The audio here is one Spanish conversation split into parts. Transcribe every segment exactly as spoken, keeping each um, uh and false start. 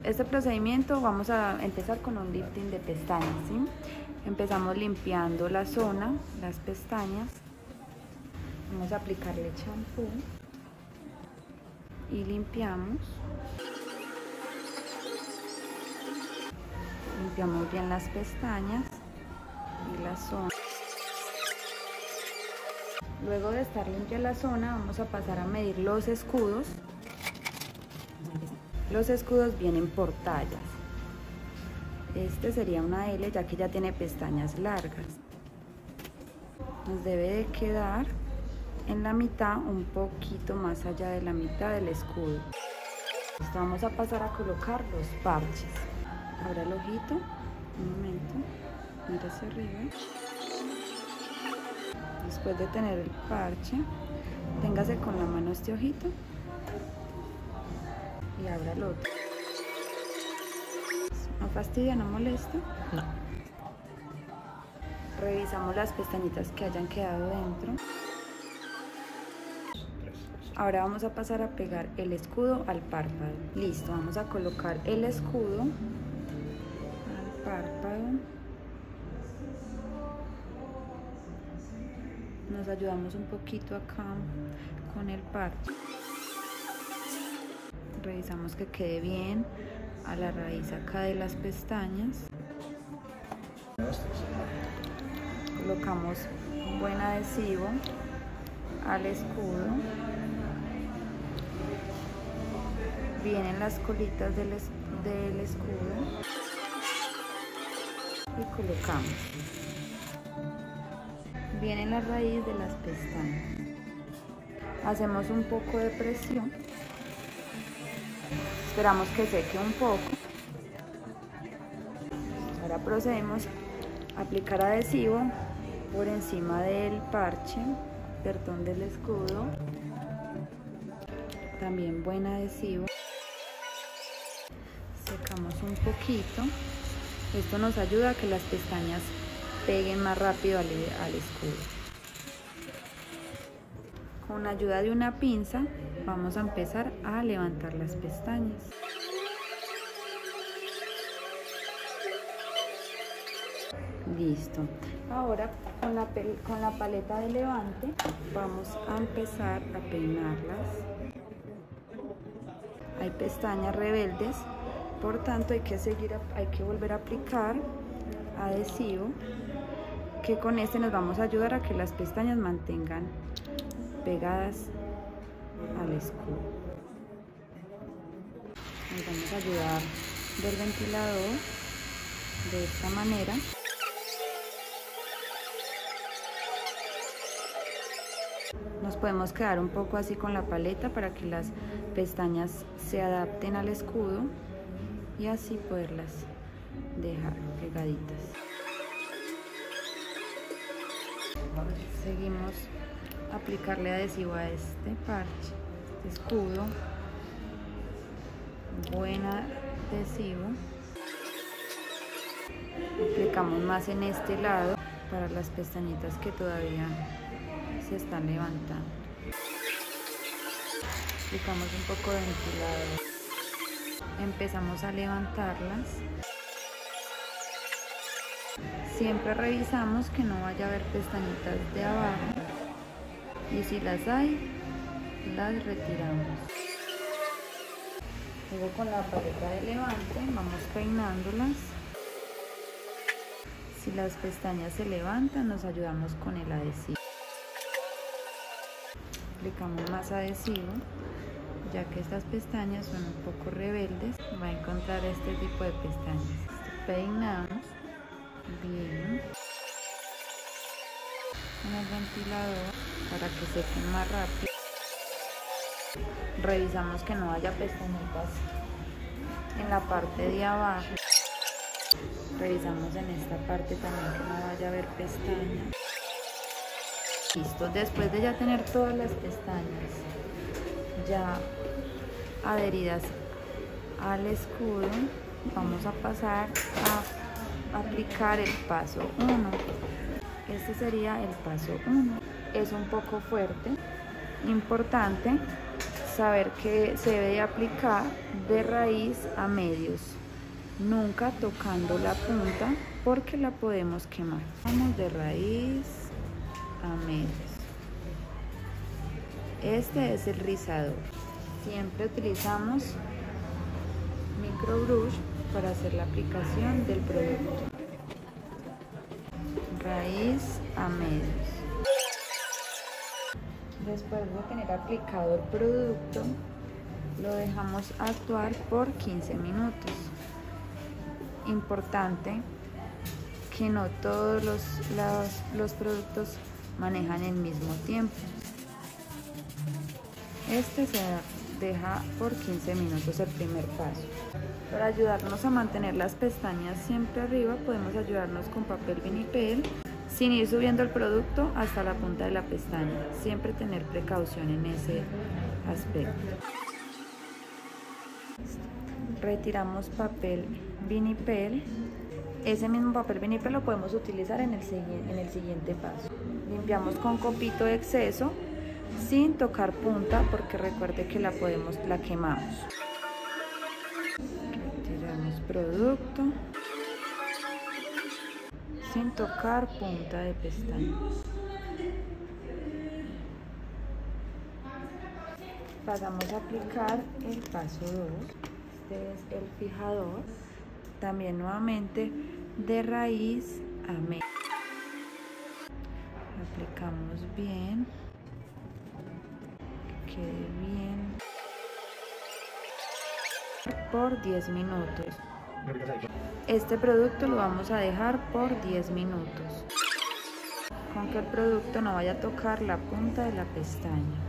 este procedimiento vamos a empezar con un lifting de pestañas, ¿sí? Empezamos limpiando la zona, las pestañas. Vamos a aplicarle champú y limpiamos. Limpiamos bien las pestañas y la zona. Luego de estar limpia la zona, vamos a pasar a medir los escudos. Los escudos vienen por tallas. Este sería una L, ya que ya tiene pestañas largas. Nos debe de quedar en la mitad, un poquito más allá de la mitad del escudo. Esto vamos a pasar a colocar los parches. Abra el ojito, un momento, mira hacia arriba. Después de tener el parche, téngase con la mano este ojito y abra el otro. ¿No fastidia, no molesta? No. Revisamos las pestañitas que hayan quedado dentro. Ahora vamos a pasar a pegar el escudo al párpado. Listo, vamos a colocar el escudo al párpado. Nos ayudamos un poquito acá con el parche. Revisamos que quede bien a la raíz acá de las pestañas. Colocamos un buen adhesivo al escudo. Vienen las colitas del, es del escudo y colocamos. Viene la raíz de las pestañas. Hacemos un poco de presión. Esperamos que seque un poco. Ahora procedemos a aplicar adhesivo por encima del parche, perdón, del escudo. También buen adhesivo. Secamos un poquito. Esto nos ayuda a que las pestañas peguen más rápido al, al escudo. Con la ayuda de una pinza vamos a empezar a levantar las pestañas. Listo. Ahora con la, con la paleta de levante vamos a empezar a peinarlas. Hay pestañas rebeldes, por tanto hay que seguir, hay que volver a aplicar adhesivo, que con este nos vamos a ayudar a que las pestañas mantengan pegadas al escudo. Nos vamos a ayudar del ventilador de esta manera. Nos podemos quedar un poco así con la paleta para que las pestañas se adapten al escudo y así poderlas dejar pegaditas. Seguimos a aplicarle adhesivo a este parche, este escudo. Buen adhesivo. Aplicamos más en este lado para las pestañitas que todavía se están levantando. Aplicamos un poco de ventilador. Empezamos a levantarlas. Siempre revisamos que no vaya a haber pestañitas de abajo y si las hay, las retiramos. Luego con la paleta de levante vamos peinándolas. Si las pestañas se levantan, nos ayudamos con el adhesivo. Aplicamos más adhesivo, ya que estas pestañas son un poco rebeldes. Va a encontrar este tipo de pestañas. Peinamos bien con el ventilador para que sequen más rápido. Revisamos que no haya pestañitas en la parte de abajo. Revisamos en esta parte también que no vaya a haber pestañas. Listo, después de ya tener todas las pestañas ya adheridas al escudo, vamos a pasar a aplicar el paso uno. Este sería el paso uno. Es un poco fuerte, importante saber que se debe aplicar de raíz a medios, nunca tocando la punta porque la podemos quemar. Vamos de raíz a medios. Este es el rizador. Siempre utilizamos microbrush para hacer la aplicación del producto. Raíz a medios. Después de tener aplicado el producto, lo dejamos actuar por quince minutos. Importante que no todos los, los, los productos manejan el mismo tiempo. Este se deja por quince minutos el primer paso. Para ayudarnos a mantener las pestañas siempre arriba, podemos ayudarnos con papel vinipel sin ir subiendo el producto hasta la punta de la pestaña. Siempre tener precaución en ese aspecto. Retiramos papel vinipel. Ese mismo papel vinipel lo podemos utilizar en el, en el siguiente paso. Limpiamos con copito de exceso sin tocar punta porque recuerde que la podemos, la quemamos. Retiramos producto sin tocar punta de pestaña. Pasamos a aplicar el paso dos. Este es el fijador. También nuevamente de raíz a medio. Aplicamos bien. Que quede bien. Por diez minutos. Este producto lo vamos a dejar por diez minutos. Con que el producto no vaya a tocar la punta de la pestaña.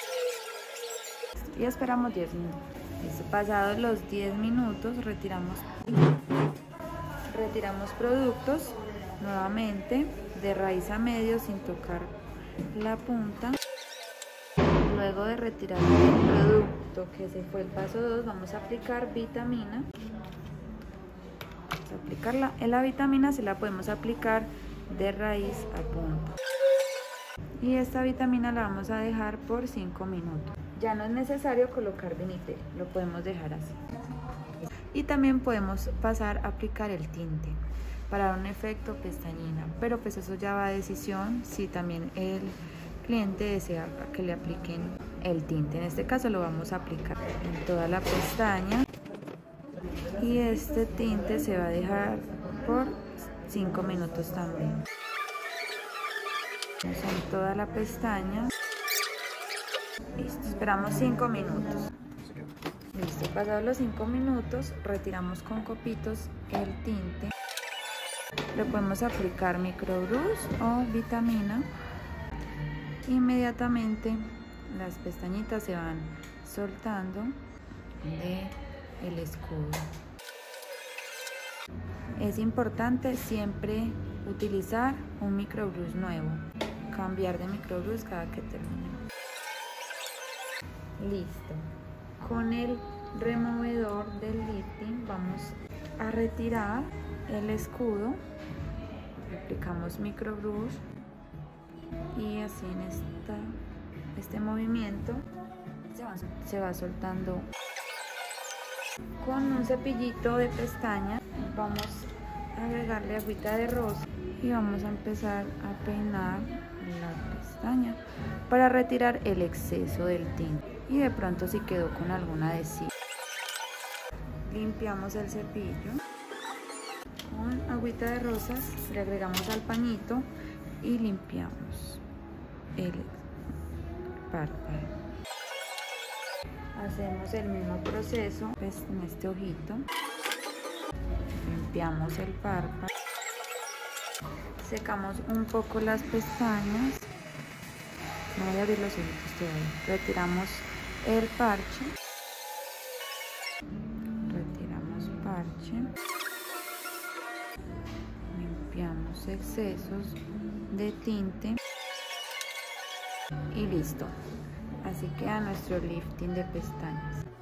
Y esperamos diez minutos. Pasados los diez minutos retiramos, retiramos productos nuevamente de raíz a medio sin tocar la punta. Luego de retirar el producto que se fue el paso dos, vamos a aplicar vitamina. Vamos a aplicarla. En la vitamina se la podemos aplicar de raíz a punta. Y esta vitamina la vamos a dejar por cinco minutos. Ya no es necesario colocar vinipel, lo podemos dejar así. Y también podemos pasar a aplicar el tinte para dar un efecto pestañina, pero pues eso ya va a decisión si también el cliente desea que le apliquen el tinte. En este caso lo vamos a aplicar en toda la pestaña y este tinte se va a dejar por cinco minutos también. En toda la pestaña. Listo, esperamos cinco minutos. Listo, pasados los cinco minutos, retiramos con copitos el tinte. Le podemos aplicar microbrush o vitamina. Inmediatamente las pestañitas se van soltando de el escudo. Es importante siempre utilizar un microbrush nuevo, cambiar de microbrush cada que termine. Listo, con el removedor del lifting vamos a retirar el escudo, aplicamos microbrush y así en esta, este movimiento se va, se va soltando. Con un cepillito de pestaña vamos a agregarle agüita de rosa y vamos a empezar a peinar la pestaña para retirar el exceso del tinte. Y de pronto si quedó con algún adhesivo, limpiamos el cepillo con agüita de rosas, le agregamos al pañito y limpiamos el párpado. Hacemos el mismo proceso pues, en este ojito, limpiamos el párpado, secamos un poco las pestañas, no voy a abrir los ojitos todavía, retiramos el parche, retiramos parche, limpiamos excesos de tinte y listo. Así queda nuestro lifting de pestañas.